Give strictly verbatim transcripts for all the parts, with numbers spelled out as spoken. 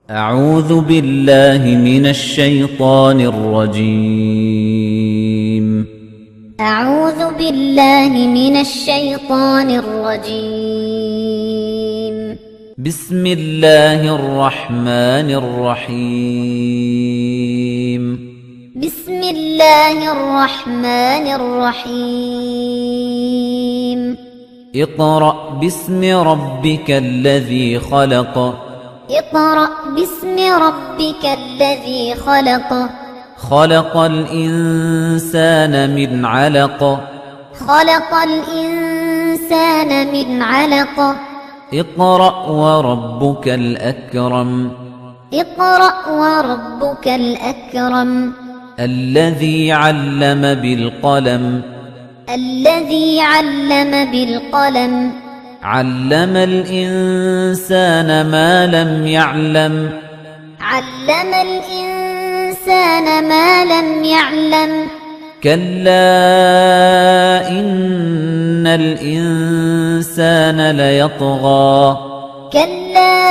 أعوذ بالله من الشيطان الرجيم أعوذ بالله من الشيطان الرجيم بسم الله الرحمن الرحيم بسم الله الرحمن الرحيم اقرأ باسم ربك الذي خلق اقرأ باسم ربك الذي خلق خلق الإنسان من علق خلق الإنسان من علق اقرأ وربك الأكرم اقرأ وربك الأكرم الذي علم بالقلم الذي علم بالقلم علم الإنسان ما لم يعلم علم الإنسان ما لم يعلم كلا إن الإنسان ليطغى كلا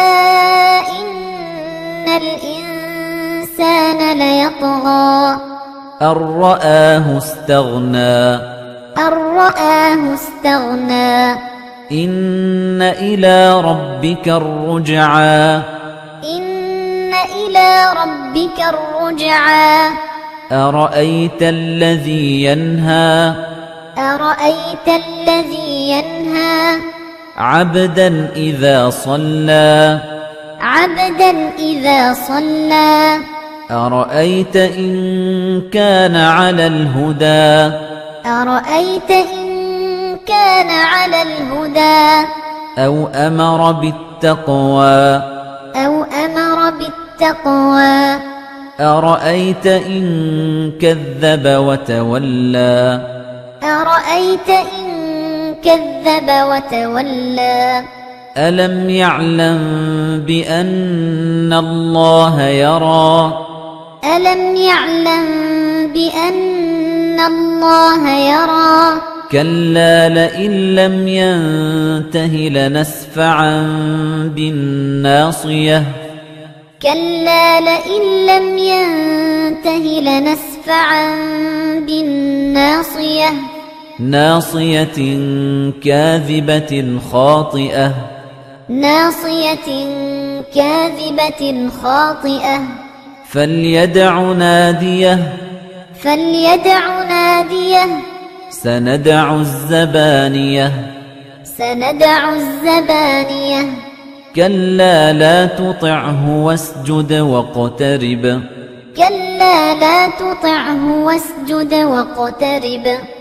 إن الإنسان ليطغى أن رآه استغنى أن رآه استغنى إن إلى ربك الرجعى إن إلى ربك الرجعى أرأيت الذي ينهى أرأيت الذي ينهى عبدا إذا صلى عبدا إذا صلى أرأيت إن كان على الهدى أرأيت إن كان على الهدى أو أمر بالتقوى أو أمر بالتقوى أرأيت إن كذب وتولى أرأيت إن كذب وتولى ألم يعلم بأن الله يرى ألم يعلم بأن الله يرى كلا لئن لم ينته لنسفعا بالناصية كلا لئن لم ينته لنسفعا بالناصية ناصية كاذبة خاطئة ناصية كاذبة خاطئة فليدع ناديه فليدع ناديه سندع الزبانية سندع الزبانية كلا لا تطعه واسجد واقترب كلا لا تطعه واسجد واقترب